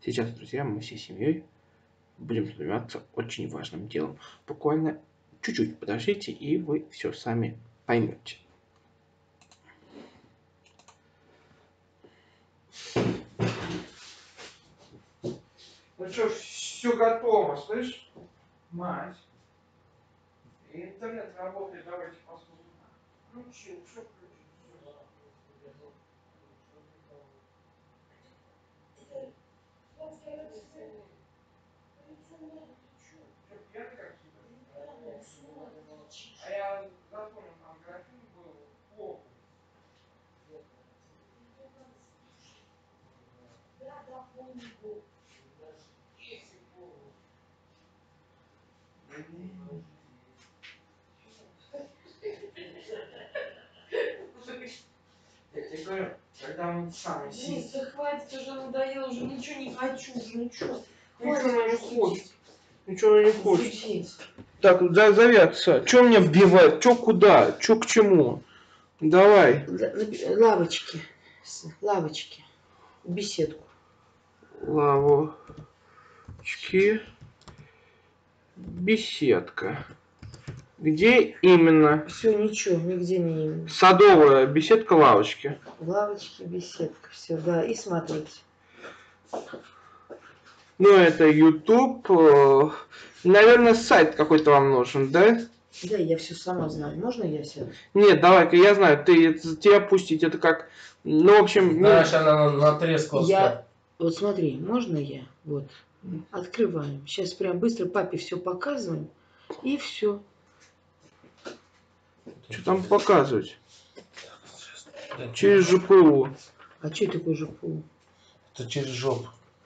Сейчас, друзья, мы всей семьей будем заниматься очень важным делом. Буквально чуть-чуть подождите, и вы все сами поймете. Ну что ж, все готово, слышь? Мать. Интернет работает, давайте посмотрим. Включил, все включил. А я запомнил, там графин был плохо. Да, помню был. Если помню. Я тебе говорю, когда он сам сидит. Да хватит, уже надоело, уже ничего не хочу, уже ничего. Ничего она не хочет. Ничего она не хочет. Так, завяться. Че мне вбивать? Че куда? Че к чему? Давай. Лавочки. Лавочки. Беседку. Лавочки. Беседка. Где именно? Все, ничего, нигде не именно. Садовая беседка, лавочки. Лавочки, беседка, все, да, и смотрите. Ну, это YouTube. Наверное, сайт какой-то вам нужен, да? Да, я все сама знаю. Можно я сяду? Нет, давай-ка, я знаю, тебя пустить, это как... Ну, в общем... Знаешь, она натрескалась. Вот смотри, можно я? Вот. Открываем. Сейчас прям быстро папе все показываем. И все. Что там показывать? Через ЖПУ. А что такое ЖПУ? Это через жопу.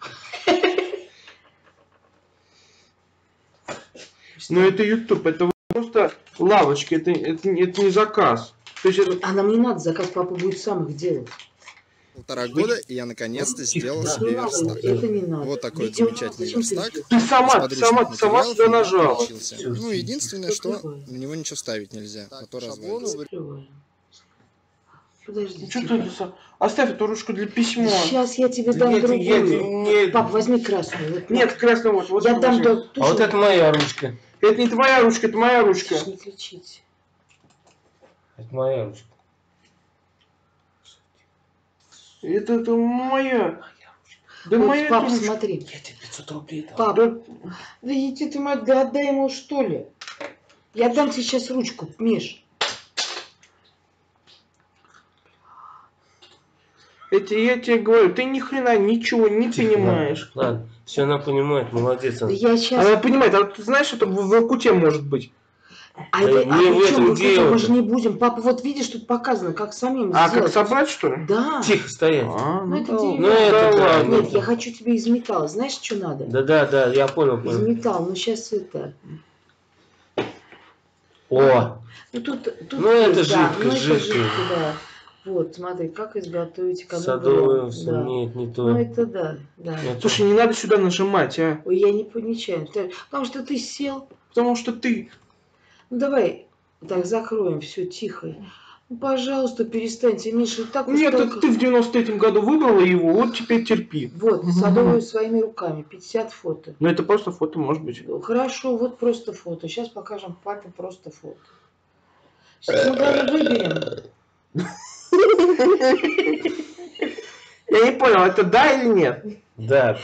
Ну, это YouTube, это просто лавочки, это не заказ. То есть это... А нам не надо заказ, папа будет сам их делать. 1,5 года, и я наконец-то сделал себе верстак. Это не надо. Вот такой вот замечательный верстак. Ты сама сюда нажала. Ну, единственное, что в него ничего ставить нельзя, а то развалится. Подожди. Что ты это? Оставь эту ручку для письма. Сейчас я тебе дам другую. Пап, возьми красную. Вот, нет, красную вот. Я дам А вот это моя ручка. Это не твоя ручка, это моя ручка. Не кричите. Это моя ручка. Это моя. Да вот, моя пап, ручка. смотри. Я тебе 500 рублей дал. Пап, да иди ты, мать, да отдай ему что ли. Я дам тебе сейчас ручку, Миш. Я тебе говорю, ты ни хрена ничего не понимаешь. Ладно, все она понимает, молодец. Да я сейчас... Она понимает, а ты знаешь, это в Воркуте может быть. А да это, не в этом дело. Мы же не будем. Папа, вот видишь, тут показано, как самим А, сделать. как собрать, что ли? Да. Тихо стоять. Ну, это да, деревянное. Ну, это да. Нет, я хочу тебе из металла. Знаешь, что надо? Да, я понял. Из металла. Ну, сейчас это... О! Ну, тут Ну, есть, это жидко, ну, это жидко. жидко, да. Вот, смотри, как изготовить канал. Садовую, Да. нет, не то. Ну, это да, да. Нет. Слушай, не надо сюда нажимать, а. Ой, я не нечаянно. Потому что ты сел. Потому что ты... Ну, давай так закроем, все тихо. Ну, пожалуйста, перестаньте, Миша, и так Нет, устал, это ты в 93-м году выбрала его, вот теперь терпи. Вот, садовую своими руками, 50 фото. Ну это просто фото, может быть. Хорошо, вот просто фото. Сейчас покажем папе просто фото. Сейчас мы даже выберем. Я не понял, это да или нет? Да.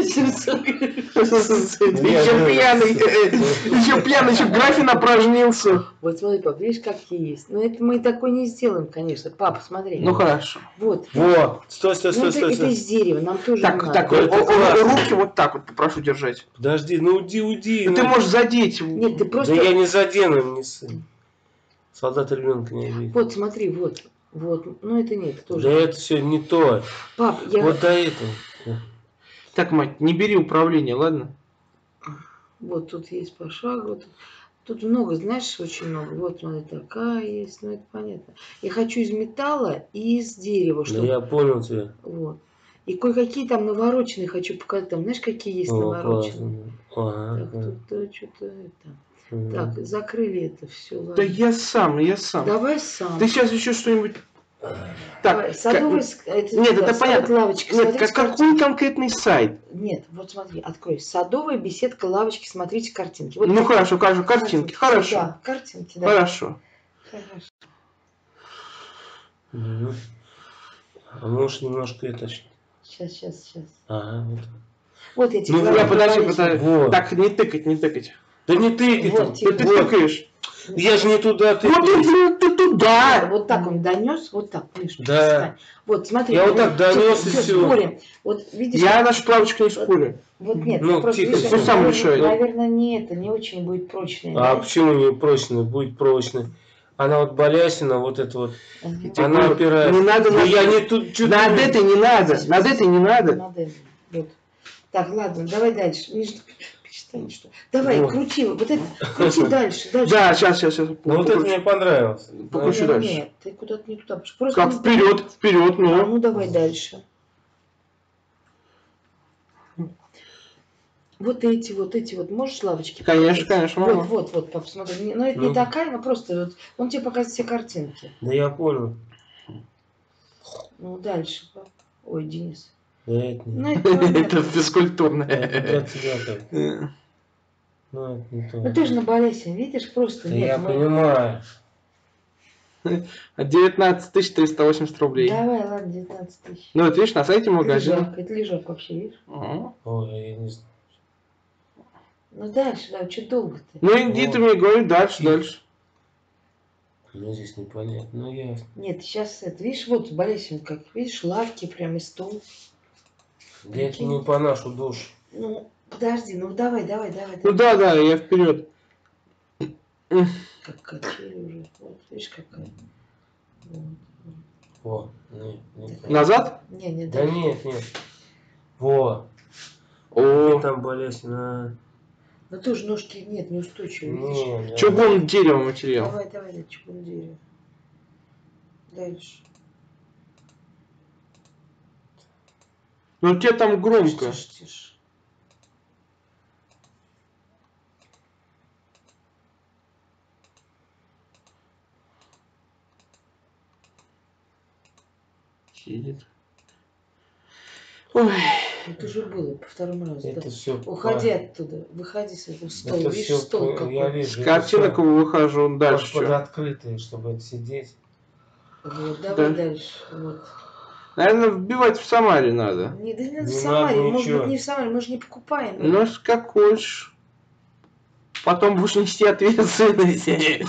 Еще пьяный, еще графин опражнился. Вот смотри, пап, видишь, какие есть. Ну это мы такой не сделаем, конечно. Папа, смотри. Ну хорошо. Вот. Во, стой. Это из дерева, нам тоже Так, надо. так, руки вот так вот попрошу держать. Подожди, ну уйди. Ты можешь задеть. Нет, ты Да просто... я не задену, не сын. Солдат ребенка не обидит. Вот, смотри, вот. Ну это нет, это тоже. Да это все не то. Пап, я... Вот до этого. Так, мать, не бери управление, ладно? Вот тут есть пошагово. Тут много, знаешь, очень много. Вот смотри, такая есть, ну это понятно. Я хочу из металла и из дерева. Да Чтобы... я понял тебя. Вот. И кое-какие там навороченные хочу показать. Там, знаешь, какие есть навороченные? Ага. Так, тут что-то это... Так, закрыли это все. Да я сам. Давай сам. Ты сейчас еще что-нибудь... Давай, Так, садовый, нет, это понятно. лавочка. Нет, Смотрите какой конкретный сайт? Нет, вот смотри, открой. Садовая беседка, лавочки, смотрите картинки. Вот Ну такие хорошо, картинки, хорошо. Да, картинки, да. Хорошо. Хорошо. А может немножко это... Сейчас. Ага, вот. Вот эти Ну, главные Подожди. Вот. Так, не тыкать. Да не тыкай Вот, там. типа, Да ты тыкаешь. Я же не туда Ну ты туда. Вот так он донес, вот так, Миш, Да. встань. Вот, смотри. Я вот так донес и всё, всё. спорим. Вот видишь, Я нашу плавочку не спорю. вот нет, Ну, я просто тихо, вижу, пусть сам решает. наверное, не очень будет прочный. А да? почему не прочный? Будет прочный. Она вот балясина, вот это вот. Ага. Она опирает. Не надо Ну, над- я не тут что-то... Над этой не надо. Над этой не надо. Над этим. Вот. Так, ладно, давай дальше. Миш, перестань, что. Давай, Вот. крути, вот это, крути дальше. Да, сейчас. Ну вот это мне понравилось. Покручу Нет, дальше. Нет, ты куда-то не туда. Просто Как не- вперед, А, ну. ну давай дальше. Вот эти вот, можешь лавочки Конечно, показать? конечно, могу. Вот, пап, смотри. Ну, это Ну. не такая, но просто вот, он тебе показывает все картинки. Да я понял. Ну, дальше, пап. Ой, Денис. Да это не... Ну, это понятно. Это Это для физкультурное. тебя так. Ну, это не то. Ну, ты же на балете, видишь, просто Да нет. я мы- понимаю. 19 380 рублей. Давай, ладно, 19 тысяч. Ну вот видишь, на сайте Это магазина. лежак, это лежак вообще, видишь? Ага. Ой, я не знаю. Ну, дальше, да, что долго-то? Ну иди, ты мне говори дальше. Ну здесь непонятно. Ну я... Нет, сейчас это, видишь, вот балесин как, видишь, лавки прям и стол. Да это не по нашу душу. Ну, подожди, ну давай. Ну да, я вперед. Как качели уже. Вот, видишь, какая. Вот. Во. Не. Назад? Не, Да нет. Во. О, Там балясина. Но тоже ножки нет, неустойчивые, видишь? Не, чугун, дерево материал. Давай, да, чугун дерево. Дальше. Ну тебе там громко. Тише. Сидит. Ой. Это уже было по второму разу. Это Да. все. Уходи оттуда, выходи с этого стола. Это Видишь, все. стол Я какой. вижу. С картинок выхожу. Дальше Под что? открытые, чтобы это сидеть. Вот, давай Да. дальше. Вот. Наверное, вбивать в Самаре надо. Не, да не надо в Не Самаре. надо Может ничего. быть, не в Самаре, мы же не покупаем. Ну, как хочешь. Потом будешь нести ответственность.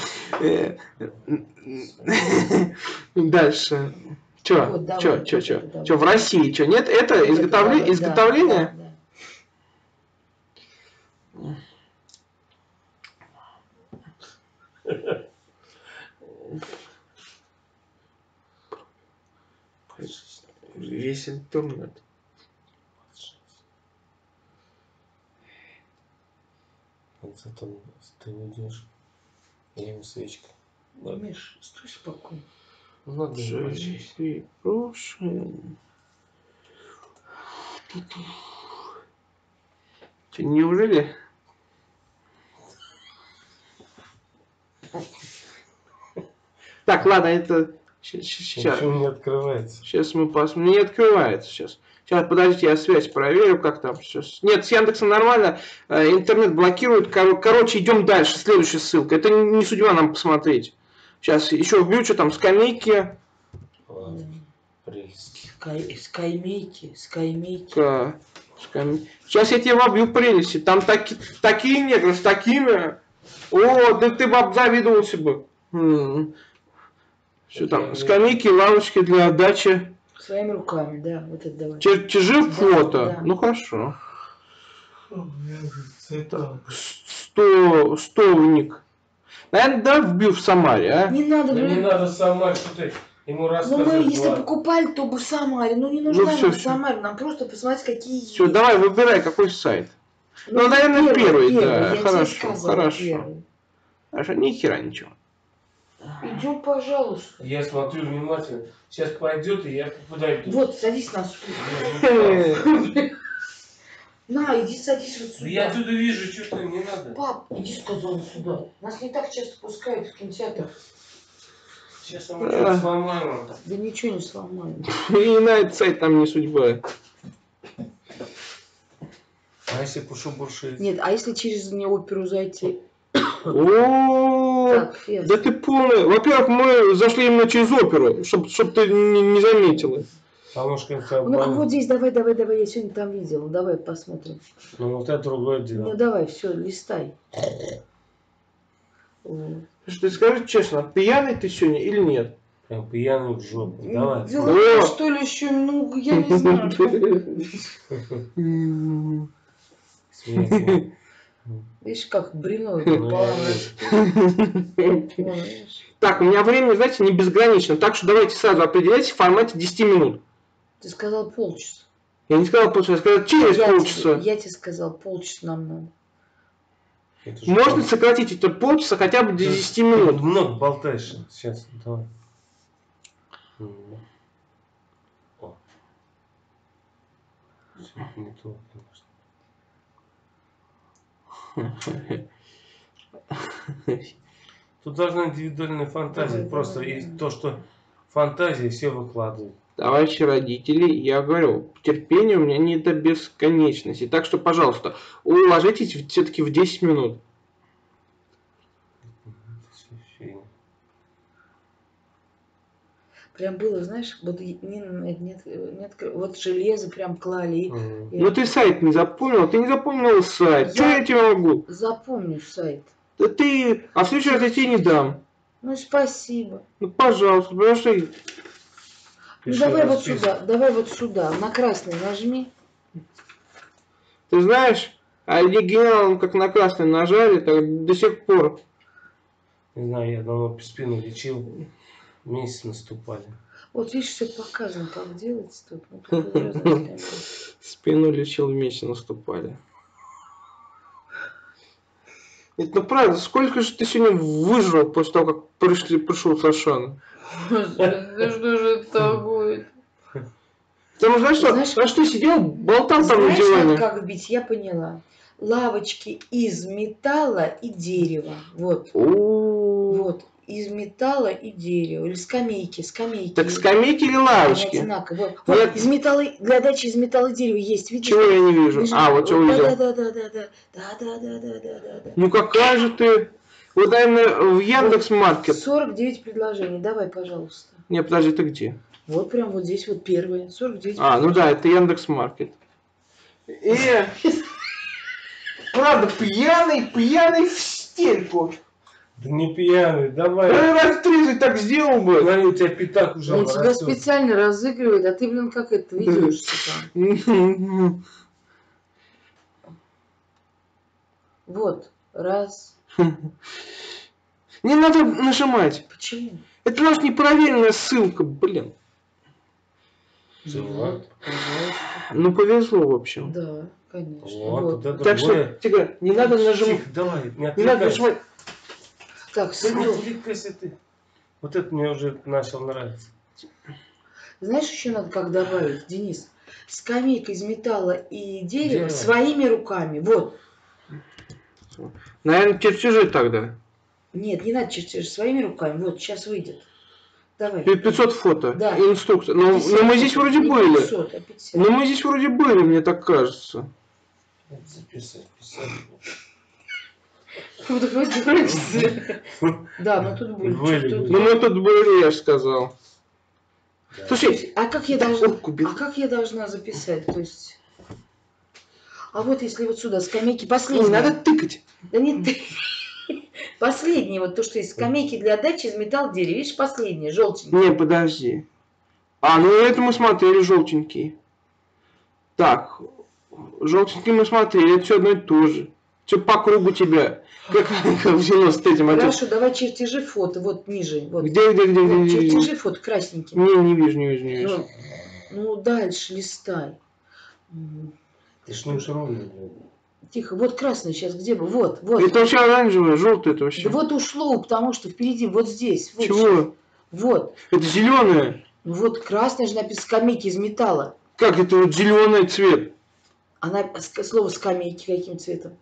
Дальше. Вот, давай, Чё? вот это давай. Чё, в России? Чё, нет? Это Вот изготовление? давай, Изготовление? да. Весь интернет. Вот зато ты уйдешь. Я ему свечка. Ну, Миш, стой спокойно. Ну ладно, Жизнь прошлое. Чё, неужели? Так, ладно, это... Сейчас. Почему не открывается? Сейчас мы посмотрим. Не открывается сейчас. Сейчас, подождите, я связь проверю, как там сейчас. Нет, с Яндексом нормально. Интернет блокирует. Короче, идем дальше. Следующая ссылка. Это не судьба нам посмотреть. Сейчас еще вбью, что там, скамейки. Ладно, прелесть. Скаймейки. Сейчас я тебе вобью прелести. Там такие негры с такими. О, да ты бы обзавидовался бы. Что там? Скамейки, лавочки для отдачи. Своими руками, да, вот это давай. Чертежи Да, фото. да. Ну хорошо. Цвета. Столник. Наверное, да, вбил в Самаре, а? Не надо, Да не блин. надо сама, что ты ему Ну рассказывать. мы, если ладно. покупали, то бы в Самаре. Ну не нужна всё, нам всё. Самаре, нам просто посмотреть, какие Все, есть. давай, выбирай, какой сайт. Ну, наверное, первый, да, я хорошо, тебе сказала, хорошо. первый. Аж ни хера ничего. Идем, пожалуйста. Я смотрю внимательно. Сейчас пойдет, и я подойду. Вот, садись на стул. На, иди садись вот Да я сюда. отсюда вижу, что-то не надо. Пап, иди, сказал, сюда. Нас не так часто пускают в кинотеатр. Сейчас мы что-то сломаем. Да ничего не сломаем. И на этот сайт там не судьба. А если пошубуршить? Нет, а если через оперу зайти? О, Так, Фес. да ты полный. Во-первых, мы зашли именно через оперу, чтоб ты не заметила. А может как-то... Ну вот здесь, давай, я сегодня там видела. Давай посмотрим. Ну вот это другое дело. Ну давай, все, листай. Вот. Ты скажи честно, пьяный ты сегодня или нет? Прям пьяный в жопу. Давай. Дела, О! что ли, еще, ну, я не знаю. Смеется. Видишь, как бревно Ну, упало. Так, у меня время, знаете, не безгранично, так что давайте сразу определяйте в формате 10 минут. Ты сказал полчаса. Я не сказал полчаса, я сказал через полчаса. Я тебе сказал, полчаса нам надо. это же Можно правда. сократить это полчаса хотя бы до 10 Ты минут. много болтаешь. Сейчас, давай. О. Всё, не то, конечно. Тут должна индивидуальная фантазия. Давай, Просто давай, и давай. то, что фантазия, все выкладывают. Товарищи родители, я говорю, терпение у меня не до бесконечности. Так что, пожалуйста, уложитесь все-таки в 10 минут. Прям было, знаешь, вот вот железо прям клали. Ну ты сайт не запомнил, ты не запомнил сайт. Что я тебе могу? Запомню сайт. Да ты, а в следующий раз я тебе не дам. Ну спасибо. Ну пожалуйста, потому что... Ну давай вот сюда, на красный нажми. Ты знаешь, оригинал как на красный нажали, так до сих пор. Не знаю, я давно спину лечил. Месяцы наступали. Вот видишь, все показано, как делать тут. Ну, тут разные. Спину лечил, вместе наступали. Нет, ну правда, сколько же ты сегодня выжрал после того, как пришел Сашана? Да что же это такое? Потому что, знаешь, а что сидел, болтал там на Знаешь, диване? вот как бить, я поняла. Лавочки из металла и дерева. Вот. Вот. Из металла и дерева. Или скамейки. Так скамейки или лавочки? Вот. Нет. Из металла, для дачи из металла и дерева есть. Видишь? Чего я не вижу? Видишь? А, вот что увидел. Да. Ну какая же ты? Вот, наверное, в Яндекс.Маркет. 49 предложений. Давай, пожалуйста. Не, подожди, ты где? Вот прям вот здесь вот первое. 49. А, ну да, это Яндекс.Маркет. Правда, пьяный в стельку. Да не пьяный, давай. Раз 30 так сделал бы. Смотри, у тебя пятак уже Он тебя растет. специально разыгрывает, а ты, блин, как это ведешься там. Вот. Раз. Не надо нажимать. Почему? Это наша непроверенная ссылка, блин. Чего? Ну повезло, в общем. Да, конечно. Вот, это Так что, другое. Тигр, не надо нажимать. Тихо, давай, не Не надо отвлекайся. нажимать. Так, Да не все. отвлекайся ты. Вот это мне уже начал нравиться. Знаешь, еще надо как добавить, Денис? Скамейка из металла и дерева Дерево. своими руками. Вот. Наверное, чертежи тогда. Нет, не надо чертежи, своими руками. Вот, сейчас выйдет. Давай. 500 фото. Да. Инструкция. Но 50 мы здесь вроде не были. 500, а 50. Но мы здесь вроде были, мне так кажется. Записать. Вот так вот делается. Да, мы тут были. Были, Что-то были. Ну мы тут были, я же сказал. Да. Слушай, А как я да, должна, урку бил. а как я должна записать? То есть, а вот если вот сюда скамейки Не последние. надо тыкать. Да не ты. Последние, вот то, что есть скамейки для дачи из металла дерева. Видишь, последние, желтенькие. Не, подожди. А, ну это мы смотрели, желтенькие. Так, желтенькие мы смотрели, это все одно и то же. Все по кругу тебя. Как в 93-м. Хорошо, давай чертежи фото, вот ниже. Вот. Где? Вот, чертежи фото красненькие. Не вижу. Ну, дальше листай. Ты ж не ровно. Тихо, вот красный сейчас где бы? Вот. Это вообще оранжевое, желтое это вообще. Да вот ушло, потому что впереди, вот здесь. Вот Чего? сейчас. Вот. Это зеленое. Ну вот красный же написано скамейки из металла. Как это вот зеленый цвет? Она слово скамейки каким цветом?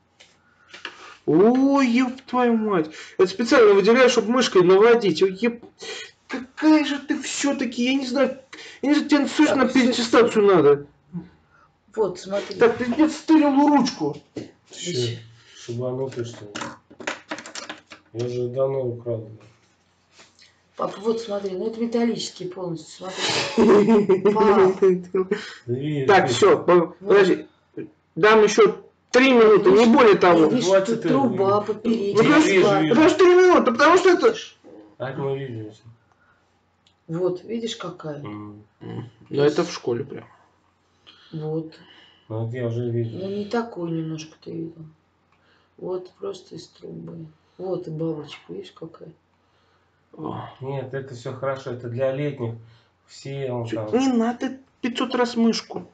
Ой, ёб твою мать. Это специально выделяю, чтобы мышкой наводить. Ой, как какая же ты все-таки, я не знаю, тебе срочно переаттестацию надо. Вот, смотри. Так, ты мне стырил ручку. Че, шибанутый, что ли? Я же давно украл. Папа, вот смотри, ну это металлический полностью, смотри. Пап. Так, все, подожди. Дам еще 3 минуты, не более того. Видишь, тут труба поперечная. Потому что 3 минуты, потому что это... Так мы видим. Вот, видишь, какая? Ну это в школе прям. Вот. Ну вот я уже видел. Ну не такой немножко ты видел. Вот просто из трубы. Вот и бабочка, видишь, какая? Нет, это все хорошо, это для летних. Все он там. Не надо 500 раз мышку.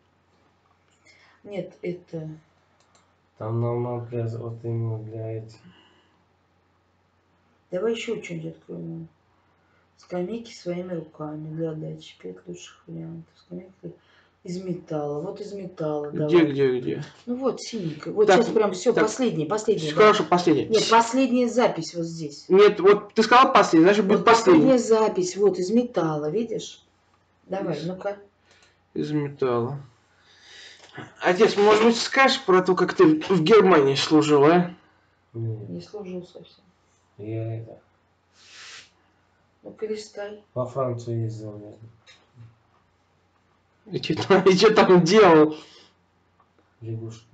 Нет, это... Там нам надо для, вот именно для этих. Давай еще что-нибудь откроем. Скамейки своими руками для отдачи. 5 лучших вариантов. Скамейки из металла. Вот из металла. Где? Ну вот, синенькая. Вот Так, сейчас прям все, так, последний. Хорошо, последний. Нет, последняя запись вот здесь. Нет, вот ты сказал последний, значит будет Вот последний. последняя запись, вот из металла, видишь? Давай, ну-ка. Из металла. Отец, может быть, скажешь про то, как ты в Германии служил, а? Не служил совсем. Я это. Ну-ка, листай. Во Францию ездил. И что там делал? Лягушки.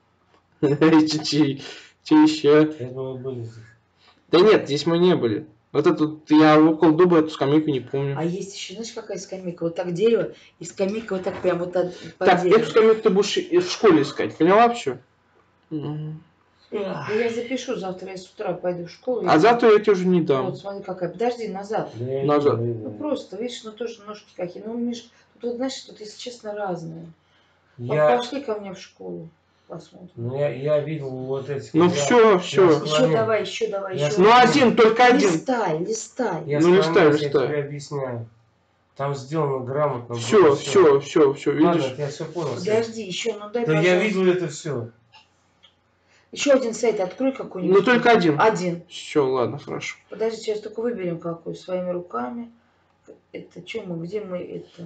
Че еще? Я думаю, были здесь. Да нет, здесь мы не были. Вот эту, я около дуба эту скамейку не помню. А есть еще, знаешь, какая скамейка? Вот так дерево, и скамейка вот так прям вот под Так, дерево. эту скамейку ты будешь в школе искать, поняла все? Ну, я запишу, завтра я с утра пойду в школу. А завтра я тебе уже не дам. Вот, смотри, какая. Подожди, назад. Да я Назад. не Ну, видел. просто, видишь, ну тоже ножки какие. Ну, Миш, тут, вот, знаешь, тут, если честно, разные. Пошли ко мне в школу, посмотрим. Ну я видел вот эти. Ну все. Еще давай, еще давай, Я еще. Ну один, только один. Листай. Я Ну, склоняюсь, листай. я тебе объясняю. Там сделано грамотно. Все, Ладно, видишь? я все понял. Подожди, еще, ну дай, Да пожалуйста. я видел это все. Еще один сайт открой какой-нибудь. Ну только один. Один. Все, ладно, хорошо. Подожди, сейчас только выберем какой. Своими руками. Это что мы, где мы это?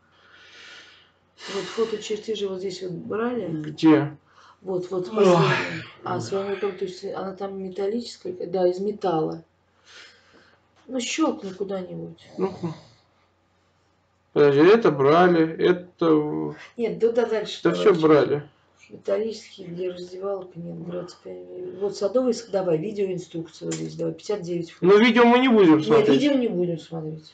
Вот фоточертежи вот здесь вот брали. Где? Вот последняя. А, своими руками, то есть она там металлическая, да, из металла. Ну, щелкни куда-нибудь. Ну, подожди, это брали, это... Нет, да дальше. Да все давай. брали. Металлический для раздевалок, нет, 25. Вот садовый, давай, видеоинструкция вот здесь, давай, 59 фото. Но видео мы не будем Нет, смотреть. видео не будем смотреть.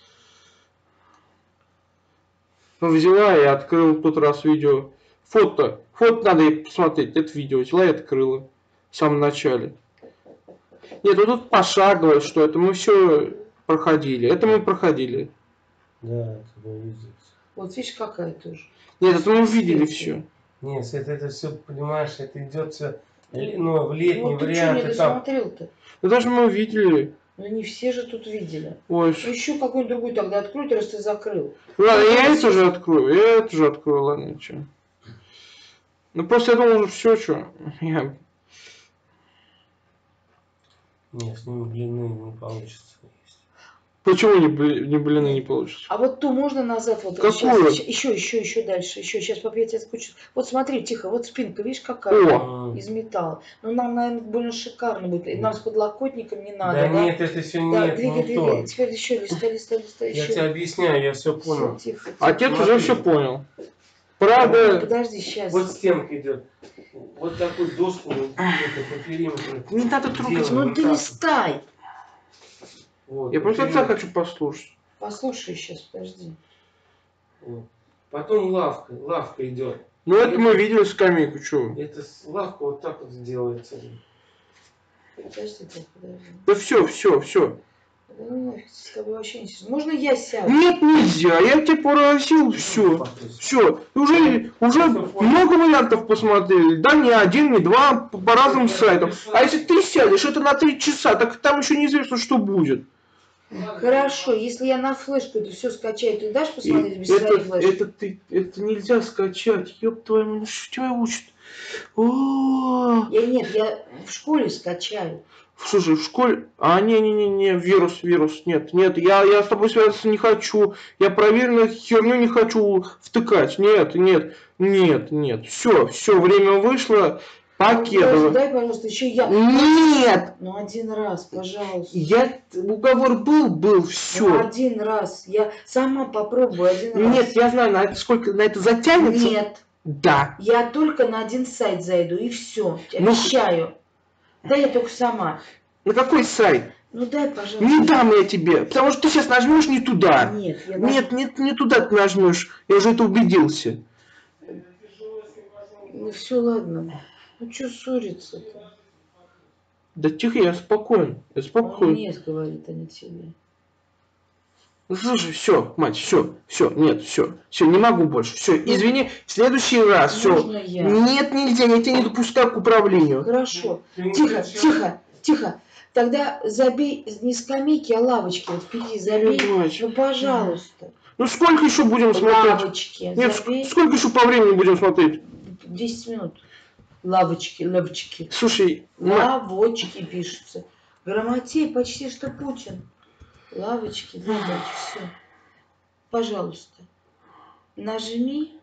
Ну, взяла и открыл в тот раз видео. Фото надо и посмотреть, это видео взяла и открыла в самом начале. Нет, ну тут пошагово, что это мы все проходили. Это мы проходили. Да, это мы видели. Вот видишь, какая тоже. Нет, это мы видели все. Нет, это все, понимаешь, это идет все, ну, в летний Ну, ты что вариант. не Там... досмотрел-то? Ну даже мы видели. Ну, не все же тут видели. Ой, Ну, еще какой-нибудь другой тогда открой, раз ты закрыл. ладно, я это же открою, ладно, что. Ну просто я думал уже все, что. Я... Нет, с ним длины не получится. Почему не блины не получится? А вот ту можно назад вот Какую? Еще дальше. Еще сейчас папа, я тебя скучу. Вот смотри, тихо, вот спинка, видишь, какая? О! Из металла. Ну нам, наверное, больно шикарно будет. И нам с подлокотником не надо. Да, Да, нет, это все да, нет, двигай. не то. Теперь еще листай, Я еще. тебе объясняю, я все понял. Всё, тихо. Отец Смотри. уже все понял. Ну, Правда, подожди, сейчас. Вот стенка идет. Вот такую доску это по периметру. не надо трогать. Делаем. Ну ты листай. Вот, Я по просто отца периметру. хочу послушать. Послушай сейчас, подожди. Вот. Потом лавка идет. Ну это мы видели скамейку, что? Это лавка вот так вот делается. Подожди, так, подожди. Да все. Да ну нафиг, с тобой вообще не сижу. Можно я сяду? Нет, нельзя, я тебя просил, все. Все, уже много вариантов посмотрели. Да, не один, не два, по разным сайтам. А если ты сядешь, это на 3 часа, так там еще неизвестно, что будет. Хорошо, если я на флешку это все скачаю, ты дашь И посмотреть без своей флешки? это нельзя скачать. Ёб твою мать, что тебя учат? О, Я в школе скачаю. Слушай, в школе... не, вирус, нет, я с тобой связываться не хочу. Я проверенную херню не хочу втыкать. Нет. Все, время вышло. Покедова. Дай, пожалуйста, еще я. Нет! Ну, один раз, пожалуйста. Уговор был, Ну, все. один раз. Я сама попробую один раз. Нет, я знаю, на это затянется. Нет. Да. Я только на один сайт зайду, и все. Ну, Обещаю. Да я только сама. На какой сайт? Ну дай, пожалуйста. Не дам я тебе, потому что ты сейчас нажмешь не туда. Нет, не туда ты нажмешь. Я уже это убедился. Ну все, ладно. Ну что ссориться-то? Да тихо, я спокоен. Он нет, говорит, а не тебе. Ну, слушай, все, мать, все, не могу больше. Все, извини, в следующий раз, все. Можно я? Нет, нельзя, я тебя не допускаю к управлению. Хорошо. Тихо. Тогда забей не скамейки, а лавочки. Вот впереди забей. Ну, пожалуйста. Ну, сколько еще будем смотреть? Лавочки. Нет, Забей. сколько еще по времени будем смотреть? 10 минут. Лавочки. Слушай, Лавочки пишутся. Грамотей почти что Путин. Лавочки, все. Пожалуйста, нажми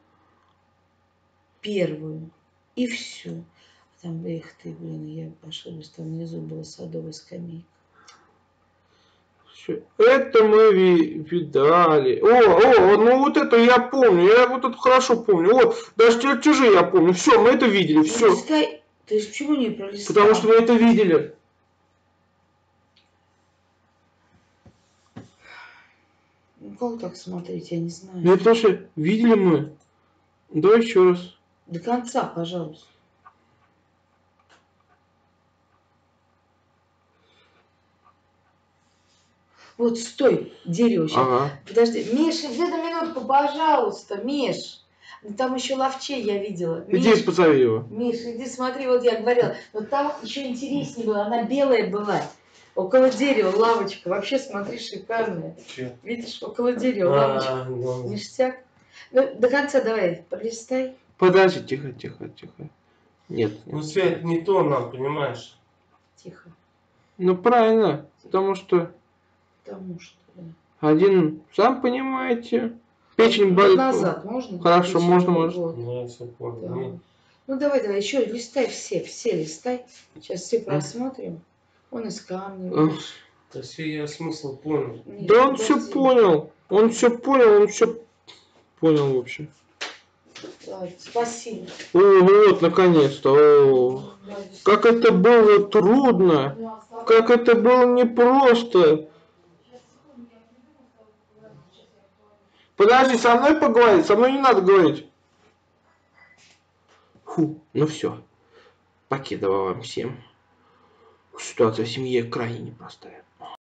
первую и все. Там, эх ты, блин, я ошиблась, там внизу была садовая скамейка. это мы видали. Ну вот это я помню, я вот это хорошо помню. Вот, даже чужие я помню. Все, мы это видели, все. Ты почему не пролистал? Потому что мы это видели. Ну как так смотреть, я не знаю. Ну потому что видели мы. Давай еще раз. До конца, пожалуйста. Вот, стой, дерево сейчас. Ага. Подожди, Миша, где-то минутку, пожалуйста, Миш. Ну, там еще ловчей я видела. Иди позови его. Миш, иди смотри, вот я говорила. Но там еще интереснее было, она белая была. Около дерева лавочка. Вообще, смотри, шикарная. Че? Видишь, около дерева лавочка. Ну. Ништяк. Ну, до конца давай, пролистай. Подожди, тихо. Нет. Ну, Свет, не то нам, понимаешь? Тихо. Ну правильно, потому что Да. один, сам понимаете, печень болит. Назад можно? Хорошо, Печень, можно. вот. Ну, я все понял. Да. Не. Ну давай, еще листай все листай. Сейчас все просмотрим. Он из камня. Ах. видишь. Да все, я смысл понял. Нет, Да он подожди. все понял. Он все понял, в общем. Ладно, спасибо. Вот, наконец-то. О, как это было трудно. Как это было непросто. Подожди, со мной поговорить? Со мной не надо говорить. Ну все. Покедова вам всем. Ситуация в семье крайне непростая.